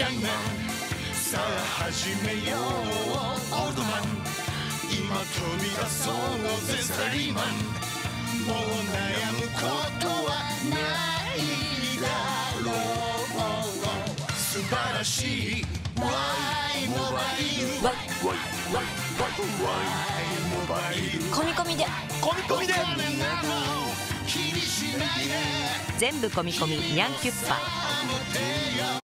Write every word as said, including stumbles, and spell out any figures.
ヤングマンさあ始めようオールドマン今飛び出そうぜサラリーマンもう悩むことはないだろう素晴らしい Y モバイルわい Y モバイル込み込みで込み込みで気にしないで全部込み込みニャンキュッパ。